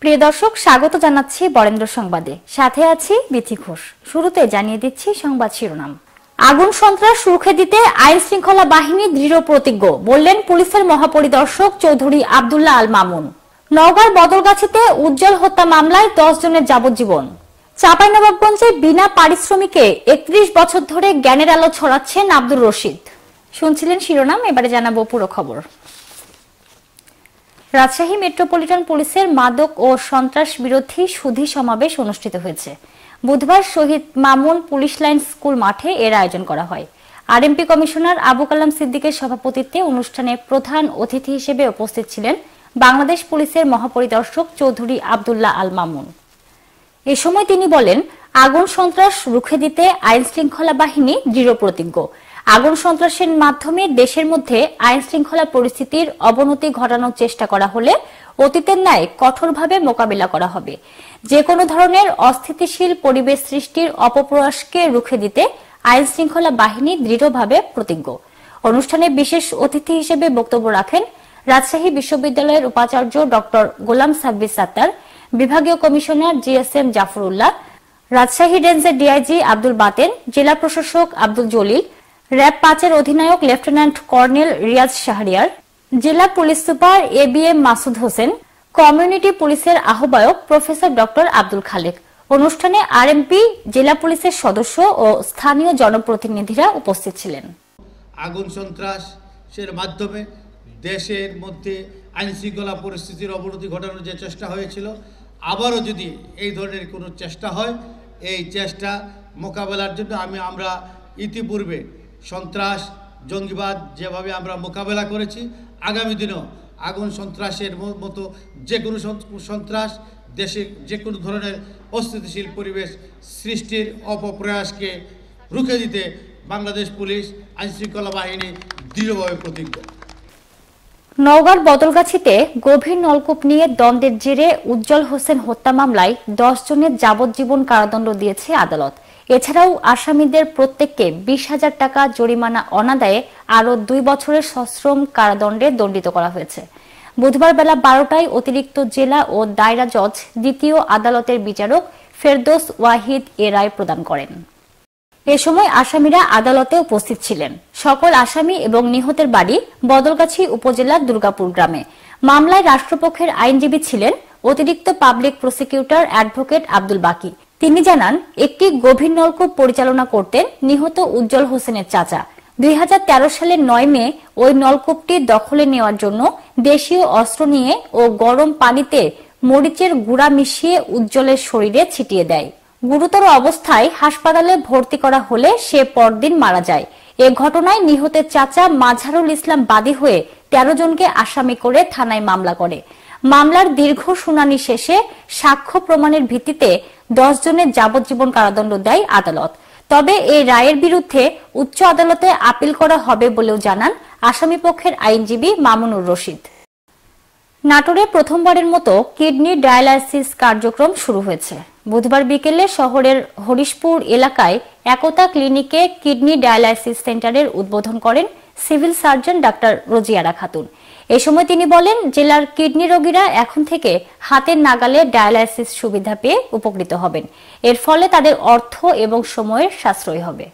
প্রিয় দর্শক, স্বাগত জানাচ্ছি বরেন্দ্র সংবাদে। সাথে আছি বিথি ঘোষ। শুরুতে জানিয়ে দিচ্ছি সংবাদ শিরোনাম। আগুন সন্ত্রাস রুখে দিতে আইন শৃঙ্খলা বাহিনী দৃঢ় প্রতিজ্ঞ, বললেন পুলিশের মহাপরিদর্শক চৌধুরী আব্দুল্লাহ আল মামুন। নওগাঁর বদলগাছিতে উজ্জ্বল হত্যা মামলায় 10 জনের যাবজ্জীবন। চাঁপাইনবাবগঞ্জে বিনা পারিশ্রমিকে 31 বছর ধরে জ্ঞানের আলো ছড়াচ্ছেন আব্দুর রশিদ। শুনছিলেন শিরোনাম, এবারে জানাবো পুরো খবর। রাজশাহী মেট্রোপলিটন পুলিশের মাদক ও সন্ত্রাস বিরোধী সুধী সমাবেশ অনুষ্ঠিত হয়েছে। বুধবার Shaheed Mamun police line school মাঠে এর আয়োজন করা হয়। আরএমপি কমিশনার আবু কালাম সিদ্দিকের সভাপতিত্বে অনুষ্ঠানে প্রধান অতিথি হিসেবে উপস্থিত ছিলেন বাংলাদেশ পুলিশের মহাপরিদর্শক চৌধুরী আব্দুল্লাহ আল মামুন। এ সময় তিনি বলেন, আগুন সন্ত্রাস রুখে দিতে আইন শৃঙ্খলা বাহিনী দৃঢ় প্রতিজ্ঞ। আগুন সন্ত্রাসের মাধ্যমে দেশের মধ্যে আইন শৃঙ্খলা পরিস্থিতির অবনতি ঘটানোর চেষ্টা করা হলে অতীতের ন্যায় কঠোরভাবে মোকাবিলা করা হবে। যে কোনো ধরনের অস্থিতিশীল পরিবেশ সৃষ্টির অপপ্রয়াসকে রুখে দিতে আইন শৃঙ্খলা বাহিনী দৃঢ়ভাবে প্রতিজ্ঞ। অনুষ্ঠানে বিশেষ অতিথি হিসেবে বক্তব্য রাখেন রাজশাহী বিশ্ববিদ্যালয়ের উপাচার্য ডক্টর গোলাম সাব্বির সাত্তার, বিভাগীয় কমিশনার জিএসএম জাফরুল্লাহ, রাজশাহী রেঞ্জের ডিআইজি আব্দুল বাতেন, জেলা প্রশাসক আব্দুল জলিল, র‍্যাব 5-এর অধিনায়ক লেফটেন্যান্ট কর্নেল রিয়াজ শাহরিয়ার, জেলা police super ABM Masud Hossain, community পুলিশের আহ্বায়ক প্রফেসর ডক্টর আব্দুল খালেক। অনুষ্ঠানে আরএমপি, জেলা পুলিশের সদস্য ও স্থানীয় জনপ্রতিনিধিরা উপস্থিত ছিলেন। আগুন সন্ত্রাসের মাধ্যমে দেশের মধ্যে আইন শৃঙ্খলা পরিস্থিতির অবনতি ঘটানোর যে চেষ্টা হয়েছিল, আবারও যদি এই ধরনের কোনো চেষ্টা হয়, এই চেষ্টা মোকাবেলার জন্য আমরা ইতিপূর্বে সন্ত্রাস, জঙ্গিবাদ যেভাবে আমরা মোকাবেলা করেছি, আগামী দিনেও আগুন সন্ত্রাসের মতো যে কোনো সন্ত্রাস, দেশে যে কোনো ধরনের অস্থিতিশীল পরিবেশ সৃষ্টির অপপ্রয়াসকে রুখে দিতে বাংলাদেশ পুলিশ আইনশৃঙ্খলা বাহিনী দৃঢ়ভাবে প্রতিজ্ঞ। নওগাঁর বদলগাছিতে গভীর নলকূপ নিয়ে দ্বন্দ্বের জেরে উজ্জ্বল হোসেন হত্যা মামলায় 10 জনের যাবজ্জীবন কারাদণ্ড দিয়েছে আদালত। এছাড়াও আসামিদের প্রত্যেককে 20,000 টাকা জরিমানা অনাদায়ে আরও 2 বছরের সশ্রম কারাদণ্ডে দণ্ডিত করা হয়েছে। বুধবার বেলা 12টায় অতিরিক্ত জেলা ও দায়রা জজ দ্বিতীয় আদালতের বিচারক ফেরদৌস ওয়াহিদ এ রায় প্রদান করেন। এ সময় আসামিরা আদালতে উপস্থিত ছিলেন। সকল আসামি এবং নিহতের বাড়ি বদলগাছি উপজেলার দুর্গাপুর গ্রামে। মামলায় রাষ্ট্রপক্ষের আইনজীবী ছিলেন অতিরিক্ত পাবলিক প্রসিকিউটর অ্যাডভোকেট আব্দুল বাকি। তিনি জানান, একটি গভীর নলকূপ পরিচালনা করতেন নিহত উজ্জ্বল হোসেনের চাচা। 2013 সালের 9 মে ওই নলকূপটি দখলে নেওয়ার জন্য দেশীয় অস্ত্র নিয়ে ও গরম পানিতে মরিচের গুঁড়া মিশিয়ে উজ্জ্বলের শরীরে ছিটিয়ে দেয়। গুরুতর অবস্থায় হাসপাতালে ভর্তি করা হলে সে পরদিন মারা যায়। এ ঘটনায় নিহতের চাচা মাঝারুল ইসলাম বাদী হয়ে 13 জনকে আসামি করে থানায় মামলা করে। মামলার দীর্ঘ শুনানি শেষে সাক্ষ্য প্রমাণের ভিত্তিতে 10 জনের যাবজ্জীবন কারাদণ্ড দেয় আদালত। তবে এই রায়ের বিরুদ্ধে উচ্চ আদালতে আপিল করা হবে বলেও জানান আসামিপক্ষের আইনজীবী মামুনুর রশিদ। নাটোরে প্রথমবারের মতো কিডনি ডায়ালাইসিস কার্যক্রম শুরু হয়েছে। বুধবার বিকেলে শহরের হরিশপুর এলাকায় একতা ক্লিনিকে কিডনি ডায়ালাইসিস সেন্টারের উদ্বোধন করেন civil surgeon doctor Rojiara Khatun. এ সময় তিনি বলেন, জেলার কিডনি রোগীরা এখন থেকে হাতের নাগালে ডায়ালাইসিস সুবিধা পেয়ে উপকৃত হবেন। এর ফলে তাদের অর্থ এবং সময়ের সাশ্রয় হবে।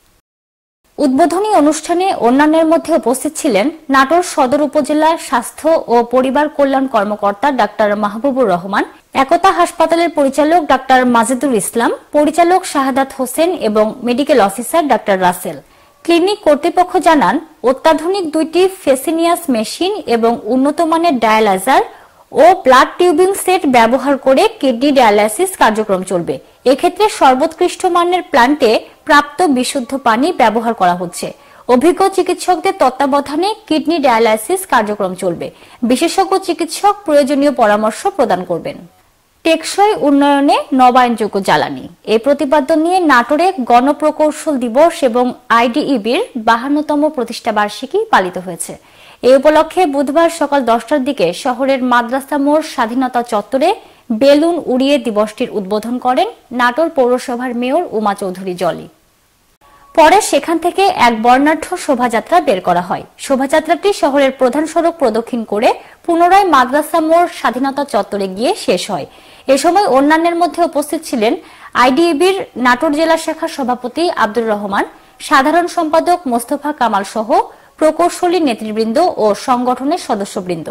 উদ্বোধনী অনুষ্ঠানে অন্যান্যের মধ্যে উপস্থিত ছিলেন নাটোর সদর উপজেলার স্বাস্থ্য ও পরিবার কল্যাণ কর্মকর্তা ডাক্তার মাহবুবুর রহমান, একতা হাসপাতালের পরিচালক ডাক্তার মাজেদুল ইসলাম, পরিচালক শাহাদাত হোসেন এবং medical officer doctor Rasel. Clinic কর্তৃপক্ষ জানান, অত্যাধুনিক 2টি ফেসিনিয়াস মেশিন এবং উন্নত মানের ডায়ালাইজার ও ব্লাড টিউবিং সেট ব্যবহার করে কিডনি ডায়ালাইসিস কার্যক্রম চলবে। এক্ষেত্রে সর্বোৎকৃষ্ট মানের প্ল্যান্টে প্রাপ্ত বিশুদ্ধ পানি ব্যবহার করা হচ্ছে। অভিজ্ঞ চিকিৎসকদের তত্ত্বাবধানে কিডনি ডায়ালাইসিস কার্যক্রম চলবে। বিশেষজ্ঞ চিকিৎসক প্রয়োজনীয় পরামর্শ প্রদান করবেন। টেকসই উন্নয়নে নবায়নযোগ্য জ্বালানি, এই প্রতিপাদ্য নিয়ে নাটোরে গণপ্রকৌশল দিবস এবং আইডিইবির 52তম প্রতিষ্ঠা বার্ষিকী পালিত হয়েছে। এই উপলক্ষে বুধবার সকাল 10টার দিকে শহরের মাদ্রাসা মোড় স্বাধীনতা চত্বরে বেলুন উড়িয়ে দিবসটির উদ্বোধন করেন নাটোর পৌরসভার মেয়র উমা চৌধুরী জলি। পরে সেখান থেকে এক বর্ণাঢ্য শোভাযাত্রা বের করা হয়। শোভাযাত্রাটি শহরের প্রধান সড়ক প্রদক্ষিণ করে পুনরায় মাদ্রাসা মোড় স্বাধীনতা চত্বরে গিয়ে শেষ হয়। এ সময় অন্যান্যের মধ্যে উপস্থিত ছিলেন আইডিএবির নাটোর জেলা শাখার সভাপতি আব্দুর রহমান, সাধারণ সম্পাদক মোস্তফা কামাল সহ প্রকৌশলী নেতৃবৃন্দ ও সংগঠনের সদস্যবৃন্দ।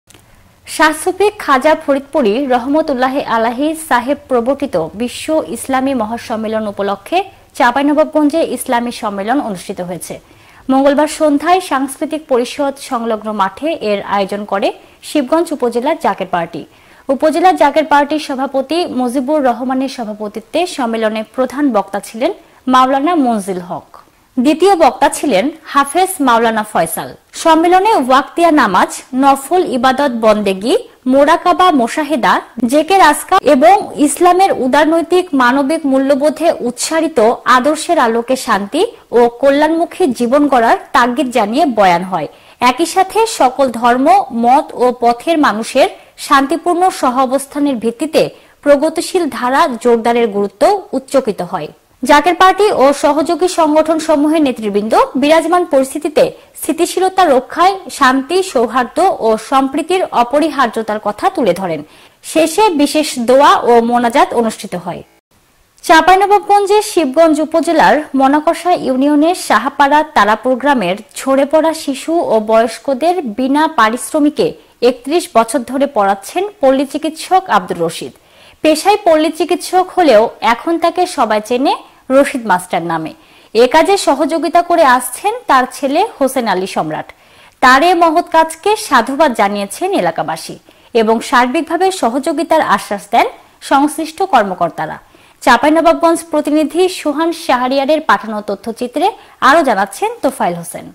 শাহ সুফি খাজা ফরিদপুরি রহমতুল্লাহ আলাহি সাহেব প্রবর্তিত বিশ্ব ইসলামী মহাসম্মেলন উপলক্ষে চাঁপাইনবাবগঞ্জে ইসলামী সম্মেলন অনুষ্ঠিত হয়েছে। মঙ্গলবার সন্ধ্যায় সাংস্কৃতিক পরিষদ সংলগ্ন মাঠে এর আয়োজন করে শিবগঞ্জ উপজেলার জাকের পার্টি। উপজেলা জাকের পার্টির সভাপতি মুজিবুর রহমানের সভাপতিত্বে সম্মেলনে প্রধান বক্তা ছিলেন মাওলানা মনজিল হক। দ্বিতীয় বক্তা ছিলেন হাফেজ মাওলানা ফয়সাল। সম্মেলনে ওয়াক্তিয়া নামাজ, নফল ইবাদত বন্দেগি, মোরাকাবা মোশাহেদা, জেকের আসকা এবং ইসলামের উদারনৈতিক মানবিক মূল্যবোধে উৎসারিত আদর্শের আলোকে শান্তি ও কল্যাণমুখী জীবন গড়ার তাগিদ জানিয়ে বয়ান হয়। একই সাথে সকল ধর্ম, মত ও পথের মানুষের শান্তিপূর্ণ সহাবস্থানের ভিত্তিতে প্রগতিশীল ধারা জোরদারের গুরুত্ব উচ্চকিত হয়। জাকের পার্টি ও সহযোগী সংগঠন সমূহের নেতৃবৃন্দ বিরাজমান পরিস্থিতিতে স্থিতিশীলতা রক্ষায় শান্তি, সৌহার্দ্য ও সম্প্রীতির অপরিহার্যতার কথা তুলে ধরেন। শেষে বিশেষ দোয়া ও মোনাজাত অনুষ্ঠিত হয়। চাঁপাইনবাবগঞ্জের শিবগঞ্জ উপজেলার মনাকষা ইউনিয়নের সাহাপাড়া তারাপুর গ্রামের ঝরে পড়া শিশু ও বয়স্কদের বিনা পারিশ্রমিকে 31 বছর ধরে পড়াচ্ছেন পল্লী চিকিৎসক আব্দুর রশিদ। পেশায় পল্লী চিকিৎসক হলেও এখন তাকে সবাই চেনে রশিদ মাস্টার নামে। এ কাজে সহযোগিতা করে আসছেন তার ছেলে হোসেন আলী সম্রাট। তার এ মহৎ কাজকে সাধুবাদ জানিয়েছেন এলাকাবাসী এবং সার্বিকভাবে সহযোগিতার আশ্বাস দেন সংশ্লিষ্ট কর্মকর্তারা। চাঁপাইনবাবগঞ্জ প্রতিনিধি সোহান শাহরিয়ারের পাঠানো তথ্যচিত্রে আরো জানাচ্ছেন তোফাইল হোসেন।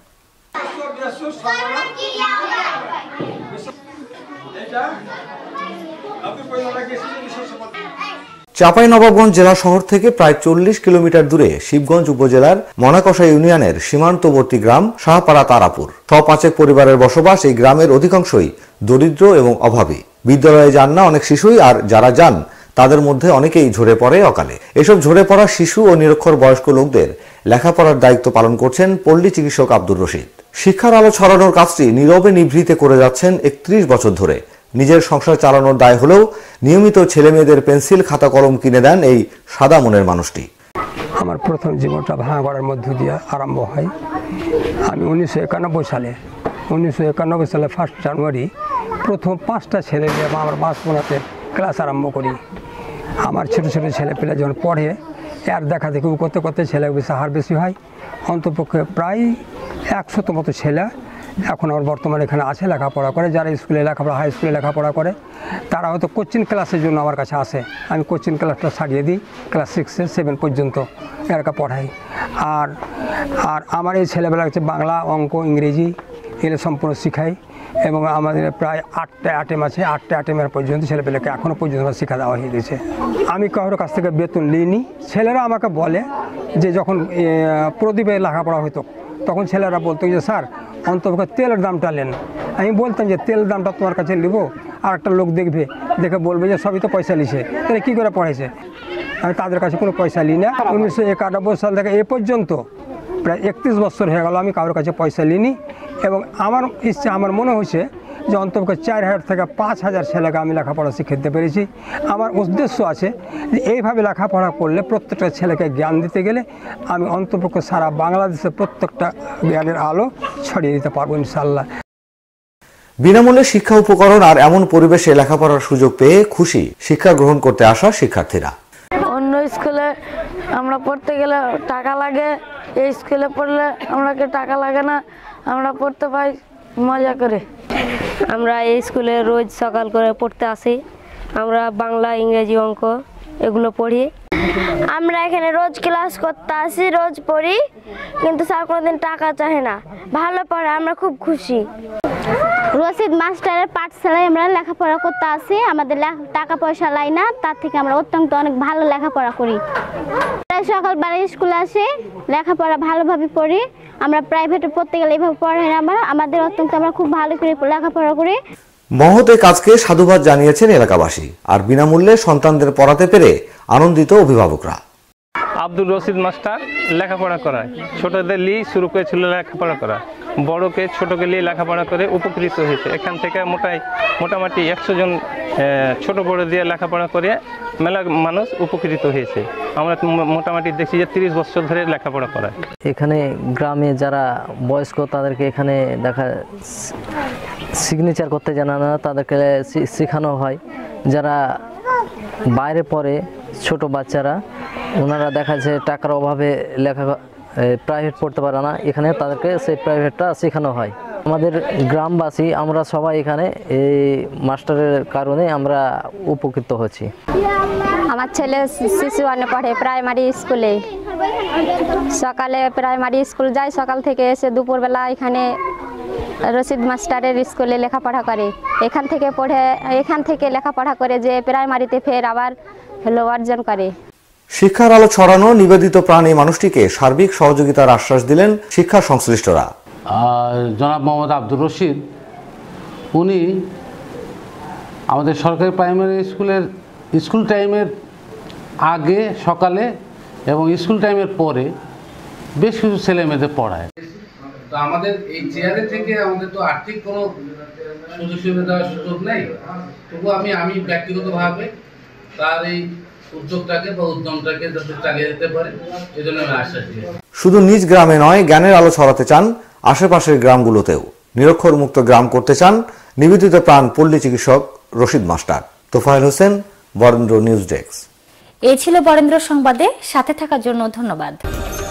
চাঁপাইনবাবগঞ্জ জেলা শহর থেকে প্রায় 40 কিলোমিটার দূরে শিবগঞ্জ উপজেলার মনাকষা ইউনিয়নের সীমান্তবর্তী গ্রাম শাহপাড়া তারাপুর। 105 পরিবারের বসবাস এই গ্রামের অধিকাংশই দরিদ্র এবং অভাবী। বিদ্যালয়ে যান না অনেক শিশুই, আর যারা যান তাদের মধ্যে অনেকেই ঝরে পড়ে অকালে। এসব ঝরে পড়া শিশু ও নিরক্ষর বয়স্ক লোকদের লেখাপড়ার দায়িত্ব পালন করছেন পল্লী চিকিৎসক আব্দুর রশিদ। শিক্ষার আলো ছড়ানোর কাজটি নীরবে নিভৃতে করে যাচ্ছেন 31 বছর ধরে। নিজের সংসার চালানোর দায় হলেও নিয়মিত ছেলে মেয়েদের পেন্সিল, খাতা, কলম কিনে দেন এই সাদা মনের মানুষটি। আমার প্রথম জীবনটা ভাঙা গড়ার মধ্য দিয়ে আরম্ভ হয়। আমি 1991 সালে 1 জানুয়ারি প্রথম 5টা ছেলে নিয়ে আমার বাসপোনাতে ক্লাস আরম্ভ করি। আমার ছোটো ছোটো ছেলেপেলে যখন পড়ে এর দেখা দেখি করতে করতে ছেলে বেশি হার বেশি হয়। অন্তপক্ষে প্রায় 100 মতো ছেলে এখন আমার বর্তমানে এখানে আছে, লেখাপড়া করে। যারা স্কুলে লেখাপড়া, হাই স্কুলে লেখাপড়া করে, তারা হয়তো কোচিং ক্লাসের জন্য আমার কাছে আসে। আমি কোচিং ক্লাসটা সারিয়ে দিই, ক্লাস 6 থেকে 7 পর্যন্ত এলাকা পড়াই। আর আমার এই ছেলেবেলা হচ্ছে বাংলা, অঙ্ক, ইংরেজি এগুলো সম্পূর্ণ শিখাই। এবং আমাদের প্রায় 8টা আইটেম আছে। 8টা আইটেমের পর্যন্ত ছেলেপেলেকে এখনও পর্যন্ত শিক্ষা দেওয়া হয়ে গেছে। আমি কারোর কাছ থেকে বেতন নিইনি। ছেলেরা আমাকে বলে যে যখন প্রদীপে লেখাপড়া হতো তখন ছেলেরা বলতো যে স্যার অন্তত তেলের দামটা নেন। আমি বলতাম যে তেলের দামটা তোমার কাছে নেব, আর একটা লোক দেখবে, দেখে বলবে যে সবই তো পয়সা নিছে, তাহলে কী করে পড়াইছে। আমি তাদের কাছে কোনো পয়সা নিই না। 1991 সাল থেকে এ পর্যন্ত প্রায় 31 বছর হয়ে গেল আমি কারোর কাছে পয়সা নিইনি। এবং আমার ইচ্ছে, আমার মনে হয়েছে যে অন্তত 4000 থেকে 5000 ছেলেকে আমি লেখাপড়া শিক্ষা দিতে পেরেছি। আমার উদ্দেশ্য আছে যে এইভাবে লেখাপড়া করলে প্রত্যেকটা ছেলেকে জ্ঞান দিতে গেলে আমি অন্তপক্ষে সারা বাংলাদেশে প্রত্যেকটা জ্ঞানের আলো ছড়িয়ে দিতে পারবো ইনশাআল্লাহ। বিনামূল্যে শিক্ষা উপকরণ আর এমন পরিবেশে লেখাপড়ার সুযোগ পেয়ে খুশি শিক্ষা গ্রহণ করতে আসা শিক্ষার্থীরা। অন্য স্কুলে আমরা পড়তে গেলে টাকা লাগে, এই স্কুলে পড়লে আমাকে টাকা লাগে না, আমরা পড়তে পাই মজা করে। আমরা এই স্কুলে রোজ সকাল করে পড়তে আসি। আমরা বাংলা, ইংরেজি, অঙ্ক এগুলো পড়ি। আমরা এখানে রোজ ক্লাস করতে আসি, রোজ পড়ি, কিন্তু স্যার কোনোদিন টাকা চায় না, ভালো পড়ে, আমরা খুব খুশি। রশিদ মাস্টারের পাঠশালায় আমরা লেখাপড়া করতে আসি, আমাদের টাকা পয়সা লাই না, তার থেকে আমরা অত্যন্ত অনেক ভালো লেখাপড়া করি। সকালবেলা স্কুলে আসি, লেখাপড়া ভালোভাবে পড়ি। আমরা প্রাইভেটে পড়তে গেলে এইভাবে পড়াই না, আমাদের অত্যন্ত আমরা খুব ভালো করে লেখাপড়া করি। মহৎ এই কাজকে সাধুবাদ জানিয়েছেন এলাকাবাসী। আর বিনামূল্যে সন্তানদের পড়াতে পেরে আনন্দিত অভিভাবকরা। আব্দুর রশিদ মাস্টার লেখাপড়া করায়। ছোটদের নিয়ে শুরু করেছিল লেখাপড়া করা, বড়কে ছোটকে নিয়ে লেখাপড়া করে উপকৃত হয়েছে। এখান থেকে মোটামুটি 100 জন ছোট বড় দিয়ে লেখাপড়া করে মেলা মানুষ উপকৃত হয়েছে। আমরা মোটামুটি দেখছি যে 30 বছর ধরে লেখাপড়া করায়। এখানে গ্রামে যারা বয়স্ক তাদেরকে এখানে দেখা সিগনেচার করতে জানা না, তাদেরকে শেখানো হয়। যারা বাইরে পড়ে ছোট বাচ্চারা, ওনারা দেখা যায় টাকার অভাবে প্রাইভেট পড়তে পারে না, এখানে তাদেরকে সেই প্রাইভেটটা শেখানো হয়। আমাদের গ্রামবাসী আমরা সবাই এখানে এই মাস্টারের কারণে আমরা উপকৃত হচ্ছি। আমার ছেলে শিশু ওয়ানে পড়ে প্রাইমারি স্কুলে। সকালে প্রাইমারি স্কুল যায়, সকাল থেকে এসে দুপুরবেলা এখানে রশিদ মাস্টারের স্কুলে লেখাপড়া করে। এখান থেকে লেখাপড়া করে যে প্রাইমারিতে ফের আবার অর্জন করে। শিক্ষার আলো ছড়ানো নিবেদিত প্রাণ এই মানুষটিকে সার্বিক সহযোগিতার আশ্বাস দিলেন শিক্ষা সংশ্লিষ্টরা। জনাব মোহাম্মদ আব্দুর রশিদ, উনি আমাদের সরকারি প্রাইমারি স্কুলের স্কুল টাইমের আগে সকালে এবং স্কুল টাইমের পরে বেশ কিছু ছেলে মেয়েদের পড়ায়। তো আমাদের এই চেয়ারে থেকে আমাদের তো আর্থিক কোনো সুযোগ সুবিধা দেওয়ার সুযোগ নেই, তবু আমি ব্যক্তিগতভাবে তার এই উদ্যোগটাকে বা উদ্যমটাকে যাতে চালিয়ে যেতে পারে এই জন্য আমি আশ্বাস দিই। শুধু নিজ গ্রামে নয়, জ্ঞানের আলো ছড়াতে চান আশেপাশের গ্রামগুলোতেও। নিরক্ষর মুক্ত গ্রাম করতে চান নিবেদিত প্রাণ পল্লী চিকিৎসক Rashid master. Tofayel Hossain, Barendra news desk. এই ছিল বরেন্দ্র সংবাদে। সাথে থাকার জন্য ধন্যবাদ।